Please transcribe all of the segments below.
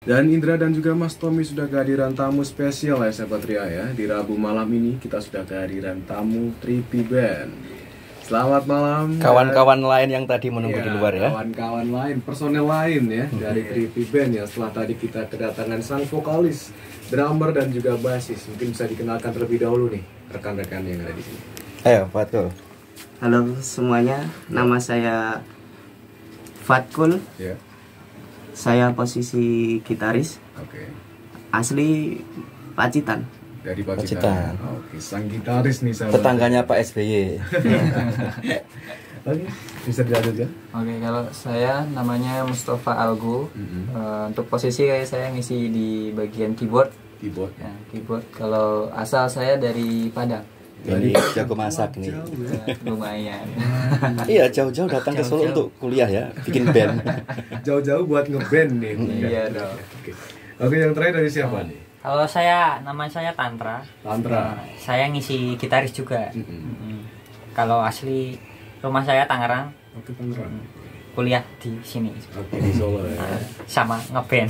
Dan Indra dan juga Mas Tommy sudah kehadiran tamu spesial ya sahabat Ria ya. Di Rabu malam ini kita sudah kehadiran tamu Trippy Band. Selamat malam kawan-kawan lain yang tadi menunggu di luar ya. Kawan-kawan lain, personel lain ya dari Trippy Band ya. Setelah tadi kita kedatangan sang vokalis, drummer dan juga bassis. Mungkin bisa dikenalkan terlebih dahulu nih rekan-rekan yang ada di sini. Ayo, Fatkul. Halo semuanya, nama saya Fatkul. Ya. Saya posisi gitaris. Oke. Asli Pacitan. Dari Pacitan. Oke, sang gitaris nih sahabat. Tetangganya Pak SBY. Oke, bisa dilanjutkan? Oke, kalau saya namanya Mustafa Algo. Untuk posisi saya ngisi di bagian keyboard. Keyboard. Ya, keyboard. Kalau asal saya dari Padang. Ini jago masak nih. Lumayan. Iya, jauh-jauh datang ke Solo untuk kuliah ya, bikin band. Jauh-jauh buat ngeband nih. Iya dong. Oke, yang terakhir dari siapa nih? Kalau nama saya Tantra. Tantra. Saya ngisi gitaris juga. Kalau asli rumah saya Tangerang. Oke, Tantra. Kuliah di sini. Oke, di Solo ya. Sama ngeband.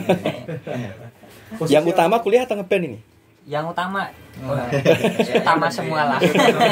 Yang utama kuliah atau ngeband ini? Yang utama semua lah.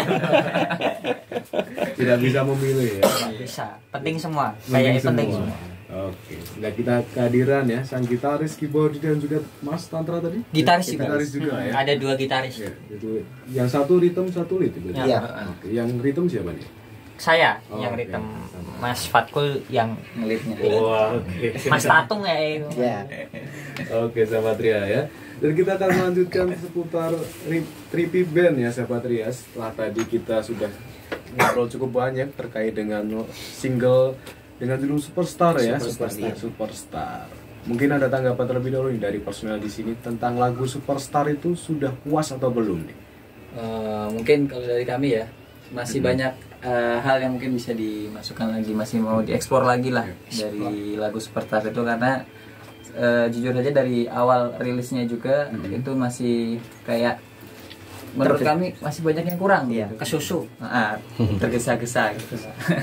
Tidak bisa memilih ya. Bisa. Penting semua. Kayak penting semua. Oke, sudah kita kehadiran ya sang gitaris, keyboard dan juga Mas Tantra tadi. Gitaris juga. Gitaris juga ya. Ada 2 gitaris. Ya, itu. Yang satu rhythm, satu lead itu. Ya. Oke, yang rhythm siapa nih? Saya Oh, yang oke. ritme. Mas Fatkul yang ngelitnya. Wah, oke. Mas Tatung ya itu. Ya. Oke, sahabat Ria ya. Dan kita akan melanjutkan seputar Trippy Band ya sahabat Ria. Setelah tadi kita sudah ngobrol cukup banyak terkait dengan single dengan judul Superstar ya. Superstar. Mungkin ada tanggapan terlebih dahulu nih dari personel di sini tentang lagu Superstar itu sudah puas atau belum nih? Mungkin kalau dari kami ya masih banyak hal yang mungkin bisa dimasukkan lagi, masih mau dieksplor lagi lah dari lagu Superstar itu, karena jujur aja dari awal rilisnya juga itu masih kayak menurut kami masih banyak yang kurang gitu. Kesusu. Tergesa-gesa gitu.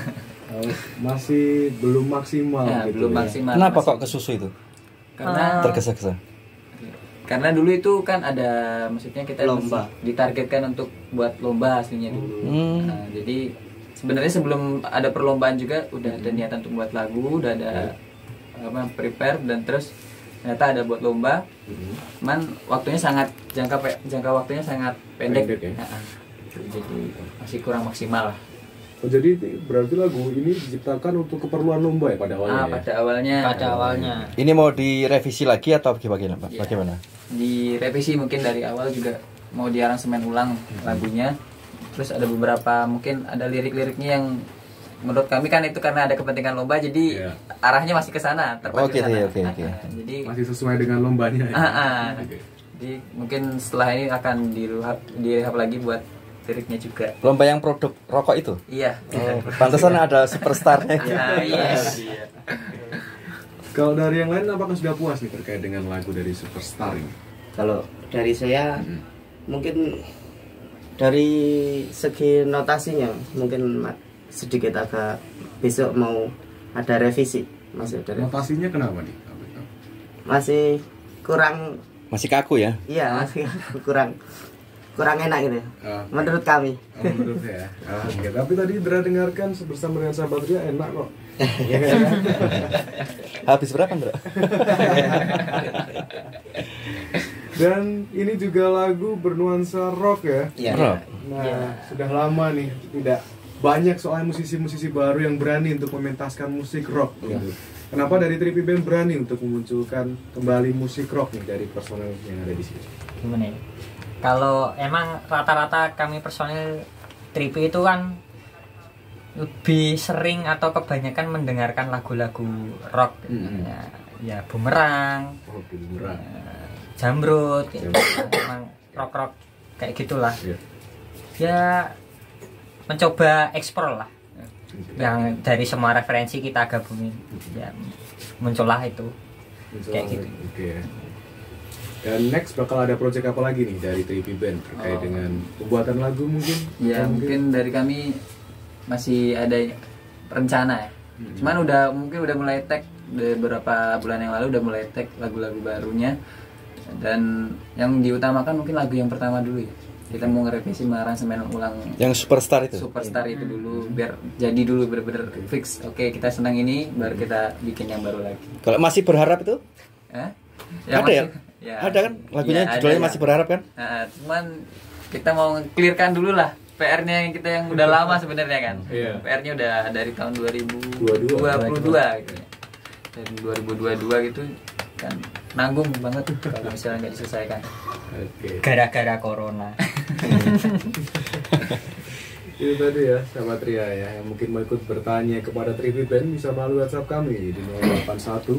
Masih belum maksimal Ya, gitu belum ya. maksimal. Kenapa Masih- kok ke susu itu? Karena Tergesa-gesa. karena dulu itu kan ada, maksudnya kita Lomba. masih ditargetkan untuk buat lomba aslinya dulu. Nah, jadi sebenarnya sebelum ada perlombaan juga udah ada niatan untuk buat lagu, udah ada prepare, dan terus ternyata ada buat lomba. Cuman waktunya sangat jangka waktunya sangat pendek. Pendek ya. Jadi masih kurang maksimal lah. Oh, jadi berarti lagu ini diciptakan untuk keperluan lomba ya pada awalnya ya? Pada awalnya Ini mau direvisi lagi atau bagaimana, Pak? Iya. Bagaimana? direvisi, mungkin dari awal juga mau diaransemen ulang lagunya. Terus ada beberapa, mungkin ada lirik-liriknya yang menurut kami kan itu karena ada kepentingan lomba, jadi Iya. arahnya masih ke sana, terpacu Oke, ke sana. oke. Jadi Masih sesuai dengan lombanya ya? Oke. jadi mungkin setelah ini akan direhab lagi buat liriknya juga. Lomba yang produk rokok itu? Iya. Oh, pantesan ada superstarnya. Ya, yes. Kalau dari yang lain apakah sudah puas nih terkait dengan lagu dari Superstar ini? Kalau dari saya mungkin dari segi notasinya mungkin sedikit agak besok mau ada revisi, masih ada revisi. Notasinya kenapa nih? Masih kurang, Masih kaku ya? iya masih kurang enak gitu menurut kami. Menurut saya. Oke, tapi tadi Dra dengarkan bersama dengan sahabat Ria enak kok. Habis berapa, Bro? Dan ini juga lagu bernuansa rock ya. Iya. Rock. Nah, sudah lama nih tidak banyak soal musisi-musisi baru yang berani untuk mementaskan musik rock gitu. Kenapa dari Trippy Band berani untuk memunculkan kembali musik rock nih dari personel yang ada di sini? Gimana ya? Kalau emang rata-rata kami personil Trippy itu kan lebih sering atau kebanyakan mendengarkan lagu-lagu rock. Ya Bumerang, Oh, Bumerang. Jamrut, emang rock-rock kayak gitulah. Iya. Ya mencoba eksplor lah. Yang dari semua referensi kita gabungin. Ya muncullah itu. Kayak gitu. Oke. Dan next bakal ada project apa lagi nih dari Trippy Band terkait dengan pembuatan lagu mungkin? Ya, mungkin dari kami masih ada rencana ya. Cuman mungkin udah mulai tag beberapa bulan yang lalu udah mulai tag lagu-lagu barunya, dan yang diutamakan mungkin lagu yang pertama dulu ya. Kita mau ngerevisi aransemen ulang Yang Superstar itu. Superstar itu dulu, biar jadi dulu bener-bener fix. Oke, kita senang ini, baru kita bikin yang baru lagi. Kalau masih berharap itu? Hah? Ada ya? Ada kan lagunya Ya, judulnya ada, Masih Berharap kan? Nah, cuman kita mau clearkan dulu lah PR-nya yang kita yang udah lama sebenarnya kan. Iya. PR-nya udah dari tahun 2022 gitu ya. Dan 2022 gitu kan nanggung banget kalau misalnya nggak diselesaikan. Oke. Gara-gara corona. Itu tadi ya sahabat Ria ya, yang mungkin mau ikut bertanya kepada Tripi Band bisa melalui WhatsApp kami di 081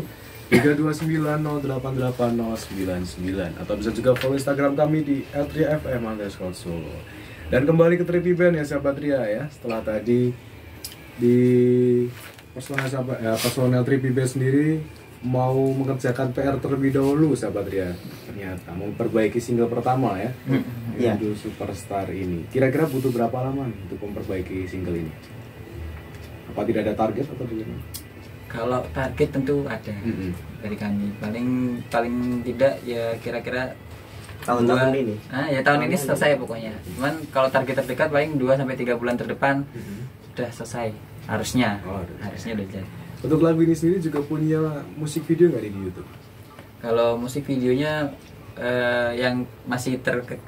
329 atau bisa juga follow Instagram kami di @triafm_solo. Dan kembali ke Tripi Band ya sahabat Ria ya, setelah tadi di personel Tripi Band sendiri mau mengerjakan PR terlebih dahulu sahabat Ria, ternyata memperbaiki single pertama ya, judul Superstar ini. Kira-kira butuh berapa lama nih untuk memperbaiki single ini? Apa tidak ada target atau bagaimana? Kalau target tentu ada dari kami, paling tidak ya kira-kira Tahun ini. Ya tahun ini selesai pokoknya. Cuman kalau target terdekat paling 2-3 bulan terdepan sudah selesai harusnya. Harusnya udah jadi. Untuk lagu ini sendiri juga punya musik video nggak di YouTube? Kalau musik videonya yang masih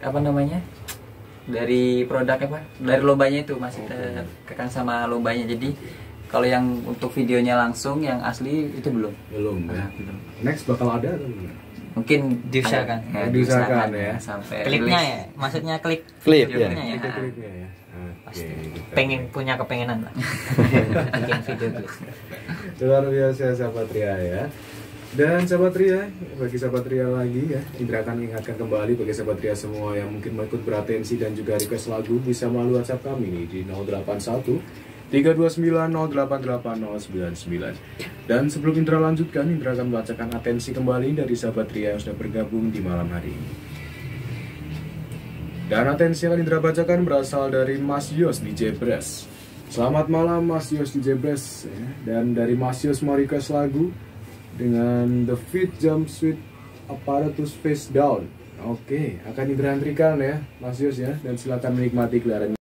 dari produk dari lombanya itu masih terkekang sama lombanya. Jadi kalau yang untuk videonya langsung yang asli itu belum Ya. Next bakal ada atau gimana? Mungkin Diusahakan. Diusahakan ya. Sampai Klipnya rilis. ya, maksudnya klip Klip ya. videonya ya. Itu klipnya ya. Pasti. Oke. Pengen punya kepengenan lah. Bikin video klip. Luar biasa sahabat Ria ya. Dan sahabat Ria, bagi sahabat Ria lagi ya, Indra akan mengingatkan kembali bagi sahabat Ria semua yang mungkin mau ikut beratensi dan juga request lagu bisa melalui WhatsApp kami nih di 081 329088099. Dan sebelum Indra lanjutkan, Indra akan membacakan atensi kembali dari sahabat Ria yang sudah bergabung di malam hari ini. Dan atensi yang akan Indra bacakan berasal dari Mas Yos di Jebres. Selamat malam Mas Yos di Jebres ya. Dan dari Mas Yos mau request lagu dengan The Fit Jumpsuit Apparatus Face Down. Oke, akan Indra antrikan ya Mas Yos ya. Dan silakan menikmati gelaran